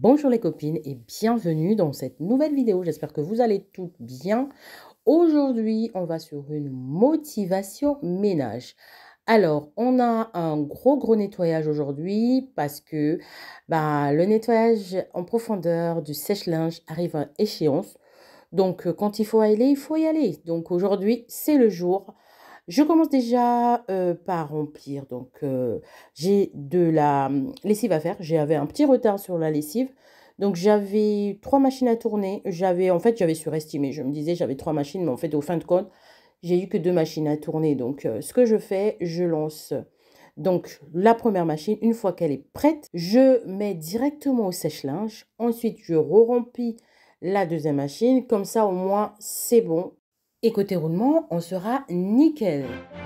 Bonjour les copines et bienvenue dans cette nouvelle vidéo. J'espère que vous allez toutes bien. Aujourd'hui, on va sur une motivation ménage. Alors, on a un gros nettoyage aujourd'hui parce que le nettoyage en profondeur du sèche-linge arrive à échéance. Donc, quand il faut y aller. Donc, aujourd'hui, c'est le jour. Je commence déjà par remplir. Donc, j'ai de la lessive à faire. J'avais un petit retard sur la lessive. Donc, j'avais 3 machines à tourner. J'avais surestimé. Je me disais, j'avais 3 machines, mais en fait, au fin de compte, j'ai eu que 2 machines à tourner. Donc, ce que je fais, je lance. Donc, la première machine, une fois qu'elle est prête, je mets directement au sèche-linge. Ensuite, je re-remplis la deuxième machine. Comme ça, au moins, c'est bon. Et côté roulement, on sera nickel.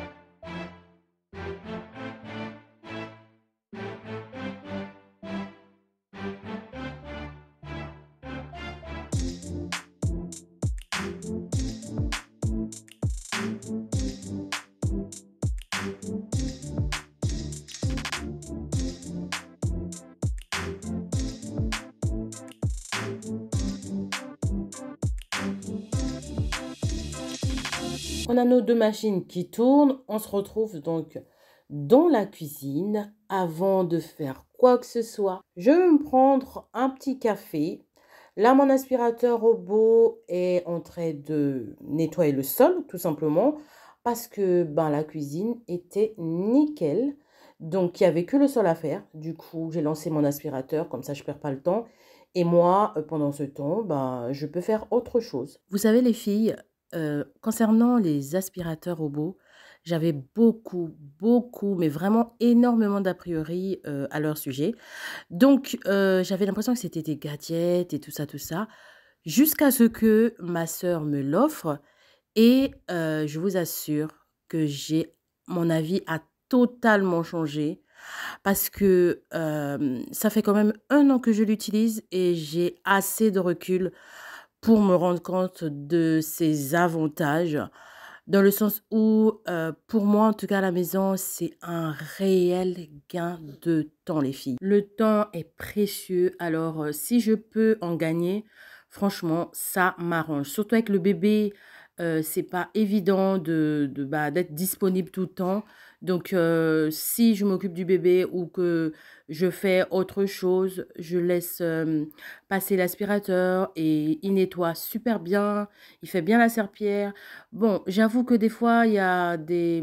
On a nos 2 machines qui tournent. On se retrouve donc dans la cuisine. Avant de faire quoi que ce soit, je vais me prendre un petit café. Là, mon aspirateur robot est en train de nettoyer le sol, tout simplement, parce que la cuisine était nickel. Donc, il n'y avait que le sol à faire. Du coup, j'ai lancé mon aspirateur, comme ça, je ne perds pas le temps. Et moi, pendant ce temps, je peux faire autre chose. Vous savez, les filles, concernant les aspirateurs robots, j'avais beaucoup, mais vraiment énormément d'a priori à leur sujet. Donc, j'avais l'impression que c'était des gadgets et tout ça, jusqu'à ce que ma sœur me l'offre. Et je vous assure que mon avis a totalement changé parce que ça fait quand même 1 an que je l'utilise et j'ai assez de recul pour me rendre compte de ses avantages, dans le sens où, pour moi, en tout cas à la maison, c'est un réel gain de temps, les filles. Le temps est précieux, alors si je peux en gagner, franchement, ça m'arrange. Surtout avec le bébé, c'est pas évident d'être disponible tout le temps. Donc, si je m'occupe du bébé ou que je fais autre chose, je laisse passer l'aspirateur et il nettoie super bien, il fait bien la serpillière. Bon, j'avoue que des fois, il y a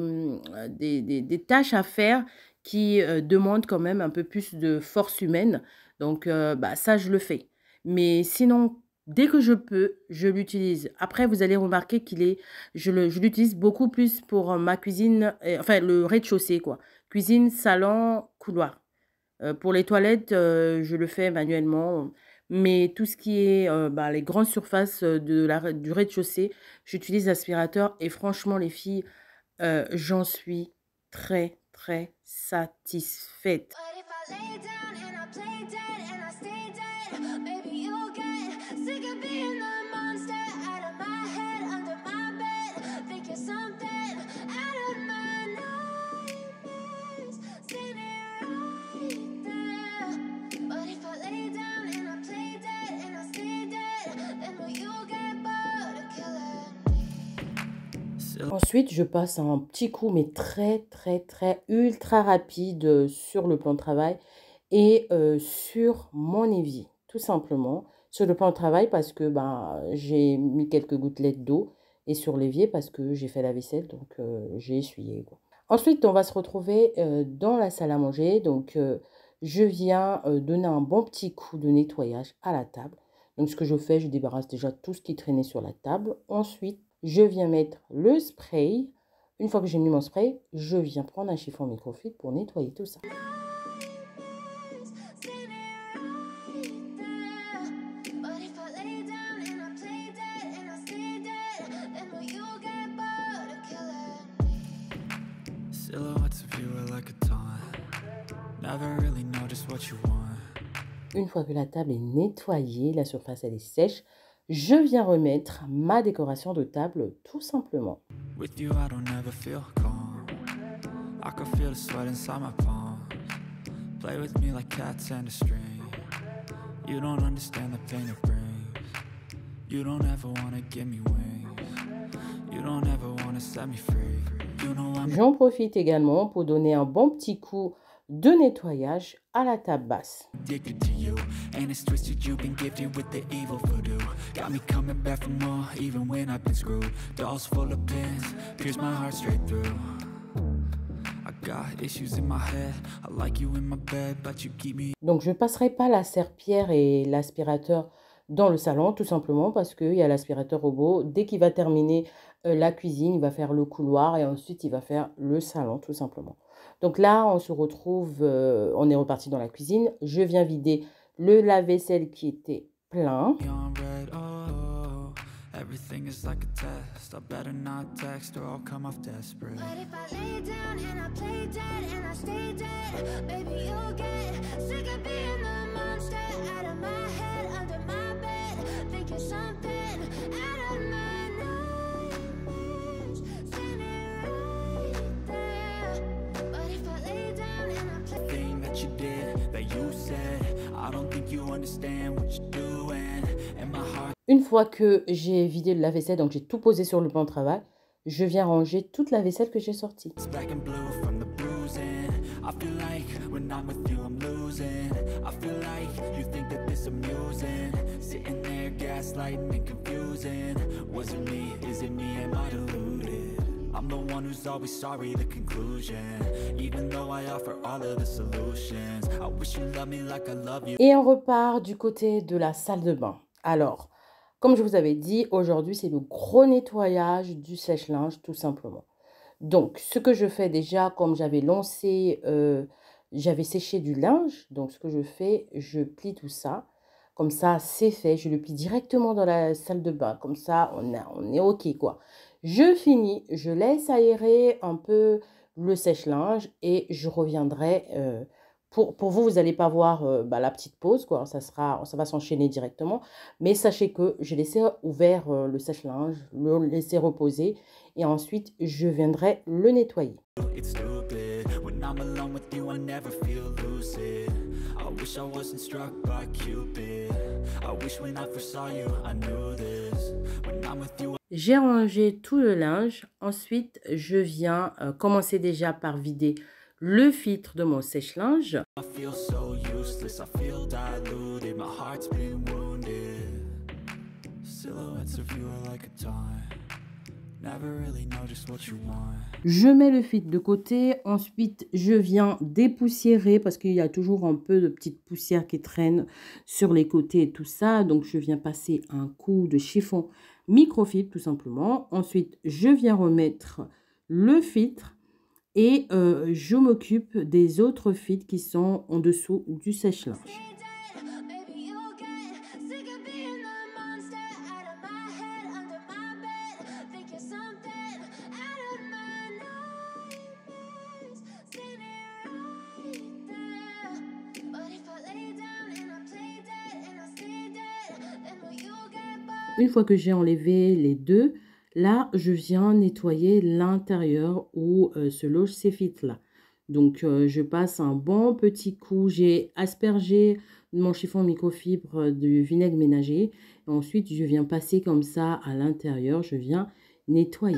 des tâches à faire qui demandent quand même un peu plus de force humaine. Donc, ça, je le fais. Mais sinon, dès que je peux, je l'utilise. Après, vous allez remarquer je l'utilise beaucoup plus pour ma cuisine, enfin le rez-de-chaussée, quoi. Cuisine, salon, couloir. Pour les toilettes, je le fais manuellement. Mais tout ce qui est les grandes surfaces du rez-de-chaussée, j'utilise l'aspirateur. Et franchement, les filles, j'en suis très satisfaite. Ensuite, je passe un petit coup, mais très ultra rapide sur le plan de travail et sur mon évier, tout simplement. Sur le plan de travail parce que j'ai mis quelques gouttelettes d'eau et sur l'évier parce que j'ai fait la vaisselle, donc j'ai essuyé, quoi. Ensuite, on va se retrouver dans la salle à manger. Donc, je viens donner un bon petit coup de nettoyage à la table. Donc, ce que je fais, je débarrasse déjà tout ce qui traînait sur la table. Ensuite, je viens mettre le spray. Une fois que j'ai mis mon spray, je viens prendre un chiffon microfibre pour nettoyer tout ça. Une fois que la table est nettoyée, la surface elle est sèche, je viens remettre ma décoration de table tout simplement. With you, I don't ever feel calm. I can feel the sweat inside my palms. Play with me like cats and a string. You don't understand the pain it brings. You don't ever wanna give me wings. You don't ever wanna set me free. You know I'm J'en profite également pour donner un bon petit coup de nettoyage à la table basse. addicted to you, and it's twisted. You've been gifted with the evil voodoo. Got me coming back for more, even when I've been screwed. Dolls full of pins, pierce my heart straight through. I got issues in my head. I like you in my bed, but you keep me. Donc, je ne passerai pas la serpillière et l'aspirateur dans le salon, tout simplement parce qu'il y a l'aspirateur robot. Dès qu'il va terminer la cuisine, il va faire le couloir et ensuite il va faire le salon, tout simplement. Donc là, on se retrouve, on est reparti dans la cuisine. Je viens vider le lave-vaisselle qui était plein. On red, oh, everything is like a test. I better not text or I'll come off desperate. But if I lay down and I play dead and I stay dead, baby, you'll get sick of being the monster out of my head, under my bed, thinking something out of my nightmares, standing right there. But if I lay down and I play Thing that you did, that you said, I don't think you understand what you're doing. And my heart Une fois que j'ai vidé le lave-vaisselle, donc j'ai tout posé sur le plan de travail, je viens ranger toute la vaisselle que j'ai sortie. is black and blue from the bruising. I feel like when I'm with you, I'm losing. I feel like you think that this amusing. Sitting there gaslighting and confusing. Was it me? Is it me? Am I deluded? I'm the one who's always sorry, the conclusion. Even though I offer all of the solutions, I wish you loved me like I love you. Et on repart du côté de la salle de bain. Alors, comme je vous avais dit, aujourd'hui, c'est le gros nettoyage du sèche-linge, tout simplement. Donc, ce que je fais déjà, comme j'avais lancé, j'avais séché du linge. Donc, ce que je fais, je plie tout ça. Comme ça, c'est fait. Je le plie directement dans la salle de bain. Comme ça, on est OK, quoi. Je finis, je laisse aérer un peu le sèche-linge et je reviendrai. Pour vous, vous n'allez pas voir la petite pause, quoi. Ça va s'enchaîner directement. Mais sachez que j'ai laissé ouvert le sèche-linge, le laisser reposer. Et ensuite, je viendrai le nettoyer. It's stupid when I'm alone with you. I never feel lucid. I wish I wasn't struck by Cupid. I wish when I first saw you, I knew this. When I'm with you, J'ai rangé tout le linge. Ensuite, je viens commencer déjà par vider le filtre de mon sèche-linge. I feel so useless. I feel diluted. My heart's been wounded. Silhouettes of you are like a time. Never really know just what you want. Je mets le filtre de côté. Ensuite, je viens dépoussiérer parce qu'il y a toujours un peu de petite poussière qui traîne sur les côtés et tout ça. Donc, je viens passer un coup de chiffon microfibre tout simplement. Ensuite, je viens remettre le filtre et je m'occupe des autres filtres qui sont en dessous du sèche-linge. dead, baby, you'll get sick of being the monster out of my head, under my bed, thinking something out of my nightmares, standing right there. But if I lay down and I play dead and I stay dead, then will you get bored? Une fois que j'ai enlevé les deux, là, je viens nettoyer l'intérieur où se logent ces filtres-là. Donc, je passe un bon petit coup. J'ai aspergé mon chiffon microfibre de vinaigre ménager. Et ensuite, je viens passer comme ça à l'intérieur. Je viens nettoyer.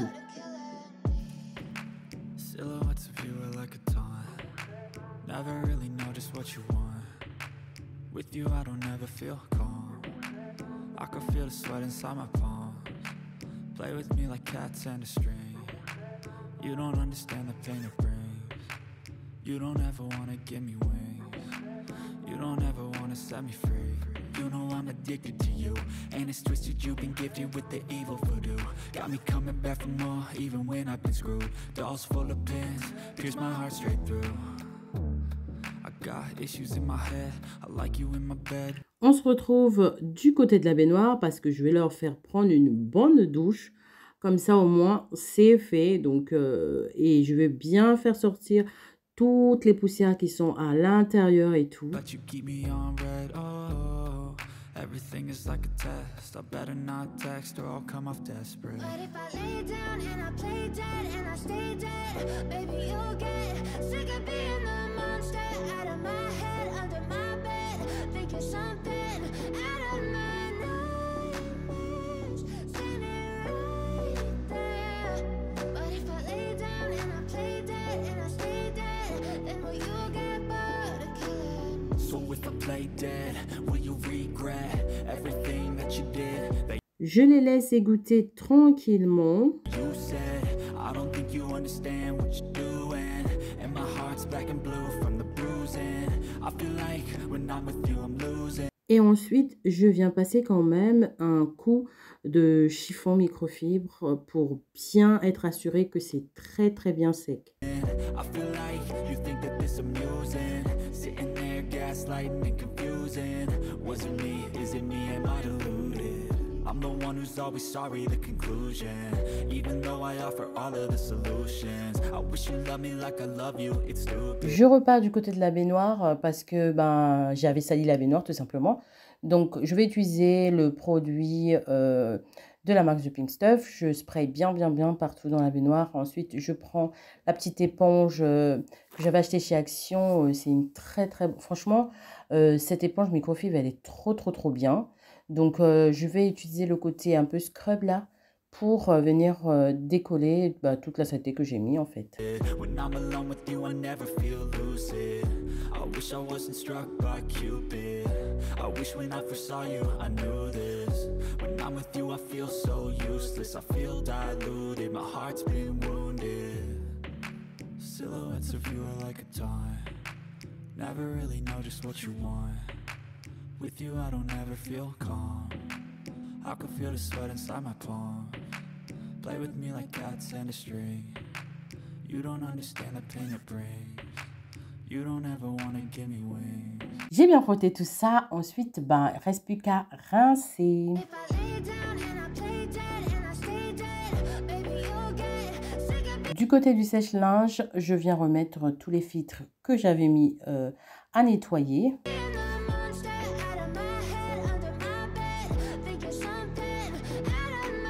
Silhouettes of you are like a taunt. Never really know just what you want. With you, I don't ever feel calm. I can feel the sweat inside my palms. Play with me like cats and a string. You don't understand the pain it brings. You don't ever wanna give me wings. You don't ever wanna set me free. You know I'm addicted to you, and it's twisted. You've been gifted with the evil voodoo. Got me coming back for more, even when I've been screwed. Dolls full of pins, pierce my heart straight through. I got issues in my head. I like you in my bed. On se retrouve du côté de la baignoire parce que je vais leur faire prendre une bonne douche. Comme ça, au moins, c'est fait. Donc, et je vais bien faire sortir toutes les poussières qui sont à l'intérieur et tout. But you keep me on red, oh, everything is like a test. I better not text or I'll come off desperate. But if I lay down and I play dead and I stay dead, baby, you'll get sick of being the monster out of my head, under my bed, thinking you're something out of my nightmares. Standing right there. But if I lay down and I play dead and I stay dead, then will you get bored of killing? So if I play dead, will you regret everything that you did? That Je les laisse égoutter tranquillement. you said, I don't think you understand what you're doing. And my heart's black and blue from the bruising. I feel like when I'm with you, I'm losing. Et ensuite, je viens passer quand même un coup de chiffon microfibre pour bien être assuré que c'est très bien sec. I feel like you think that this amusing. Sitting there gaslighting and confusing. Was it me? Is it me? Am I deluded? I'm the one who's always sorry, the conclusion. Even though I offer all of the solutions, I wish you loved me like I love you, it's stupid. Je repars du côté de la baignoire parce que j'avais sali la baignoire tout simplement. Donc je vais utiliser le produit de la marque The Pink Stuff. Je spray bien partout dans la baignoire. Ensuite je prends la petite éponge que j'avais achetée chez Action. C'est une très franchement cette éponge microfibre elle est trop bien. Donc je vais utiliser le côté un peu scrub là pour venir décoller toute la saleté que j'ai mis en fait. When I'm alone with you, I never feel lucid. I wish I wasn't struck by Cupid. I wish when I first saw you, I knew this. When I'm with you, I feel so useless. I feel diluted, my heart's been wounded. Silhouettes of you are like a taunt. Never really know just what you want. With you, I don't ever feel calm. I can feel the sweat inside my palm. Play with me like cats and a string. You don't understand the pain it brings. You don't ever wanna give me wings. J'ai bien frotté tout ça. Ensuite, il ne reste plus qu'à rincer. If I lay down and I play dead and I stay dead, baby, you'll get sick of being Du côté du sèche-linge, je viens remettre tous les filtres que j'avais mis à nettoyer. the monster out of my head, under my bed. Think you're something out of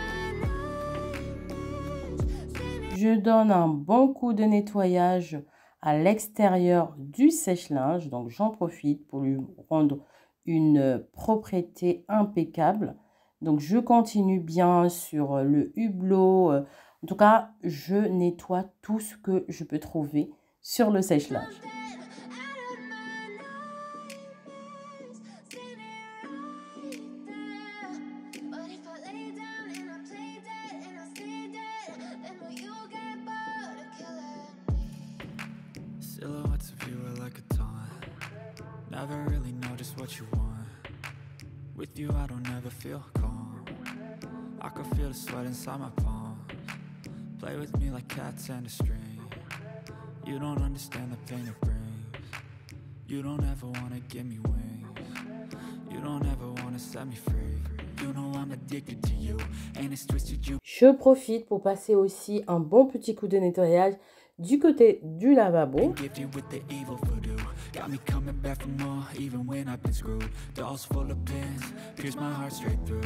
my nightmares. Je donne un bon coup de nettoyage à l'extérieur du sèche-linge. Donc, j'en profite pour lui rendre une propreté impeccable. Donc, je continue bien sur le hublot. En tout cas, je nettoie tout ce que je peux trouver sur le sèche-linge. Out of my nightmares, standing right there. But if I lay down and I play dead and I stay dead, then will you get bored of killing me? Silhouettes of you are like a taunt. Never really know just what you want. With you, I don't ever feel calm. I can feel the sweat inside my palms. Play with me like cats and a string. You don't understand the pain it brings. You don't ever wanna give me wings. You don't ever wanna set me free. You know I'm addicted to you, and it's twisted you. Je profite pour passer aussi un bon petit coup de nettoyage du côté du lavabo. Gifted with the evil voodoo. Got me coming back for more, even when I've been screwed. Dolls full of pins, pierce my heart straight through.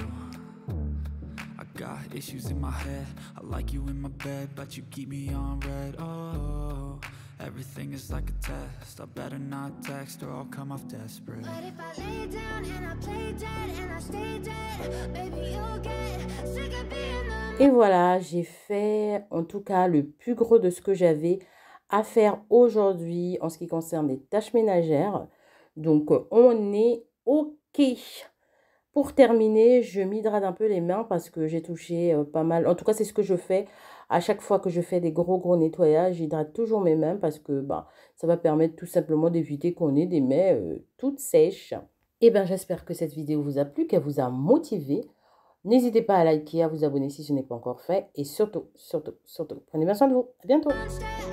I got issues in my head. I like you in my bed, but you keep me on red. Oh, everything is like a test. I better not text or I'll come off desperate. But if I lay down and I play dead and I stay dead, baby, you'll get sick of being the Et voilà, j'ai fait en tout cas le plus gros de ce que j'avais à faire aujourd'hui en ce qui concerne les tâches ménagères. Donc, on est OK. Pour terminer, je m'hydrate un peu les mains parce que j'ai touché pas mal. En tout cas, c'est ce que je fais. À chaque fois que je fais des gros nettoyages, j'hydrate toujours mes mains parce que ça va permettre tout simplement d'éviter qu'on ait des mains toutes sèches. Et j'espère que cette vidéo vous a plu, qu'elle vous a motivé. N'hésitez pas à liker, à vous abonner si ce n'est pas encore fait. Et surtout, prenez bien soin de vous. À bientôt. monster